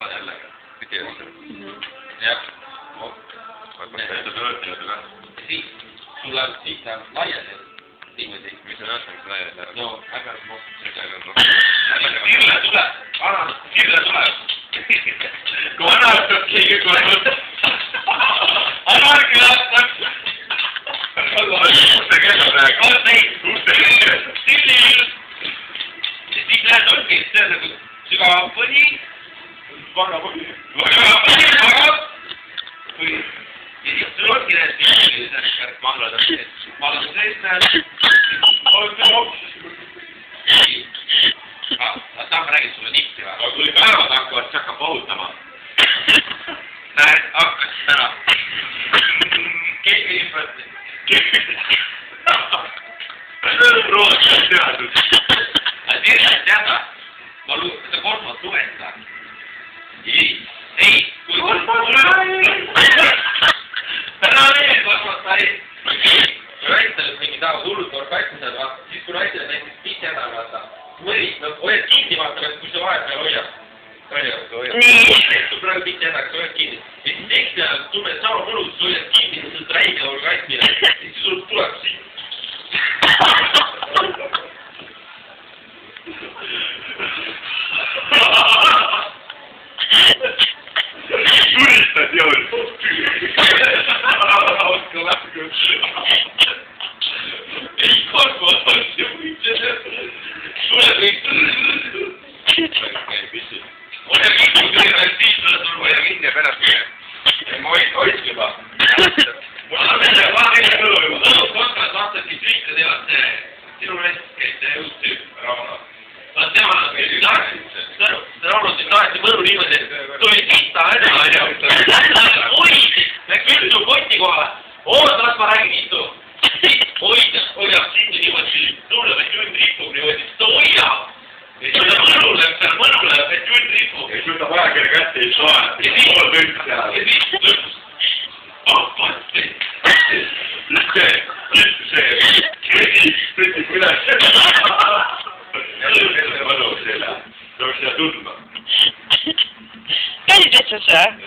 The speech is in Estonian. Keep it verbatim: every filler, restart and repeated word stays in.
võtan jälle. Pidi jälle. Jah. Vaata, et ta töötab ka. Siis, sul läheb siit läheb laiali. Niimoodi. Mis on aastaks laiali läheb? No, ägad noh. Sirle tuleb. Anna, Sirle tuleb. Kui anna hakkab keegi tuleb. Anna hakkab aastaks. Kus see kell on praegu? Kus see kell? Sirle ilus. Ja siis lähed ongi, see on nagu sügav põni. Vaga põni. Vaga põni, vaga. Või. Ja siis sul ongi need pilsed. Mahlad on sees. Mahlad on sees, näed. On see hops. Tahan ma räägin sulle nippi või? Aga kui päevad hakkavad, siis hakkab pohutama. Näed, hakkas täna. Keegi infot. Rootsi teadus. Aga tead, teada. Ma seda kolmat lugeta. Ei, ei. Kolmat sai. Täna veel kolmat sai. Kui naistel mingi tahab hullult orgasmised, vaata, siis kui naistel näiteks piti ära, vaata. Mõri, no hoiad kinni, vaata, kui sa vahepeal hoiad. Nii. Sul praegu piti ära, kui sa hoiad kinni. Ja siis tekst ja tunned sama mõnus, sa hoiad kinni, sa saad räige orgasmile. Siis sul tuleb siit. Turistad jõud. Oska lahku. Ei korva on see võitse. Tule kõik. Ei pissi. Ole kinni, kui teile siis tuleb sul hoia kinni ja pärast mine. Ma hoidsin juba. Mul on veel vaheline kõlu juba. Tõlub kontrad vaatadki triike teevad see. Sinu rest käib see just tüüp. Rauno. Vaat tema on meil üks aeg. Tõnu, see Rauno tüüp taheti mõru niimoodi. Tuli pista ära. Oid! Läks üldsu koti kohale. Oota, las ma räägin istu. Hoida, hoiab sinna niimoodi. Tulle, et jund ripub niimoodi. Ta hoiab. Ja siis ta mõnu läheb seal mõnule, et jund ripub. Ja siis võtab ajakirja kätte ei saa. Ja siis pool tõlk seal. Ja siis tõlk. Oh, pasti. See, see. Tõtib üles. Ja see on mõnu selle. Peaks seda tundma. Käisid lihtsalt see?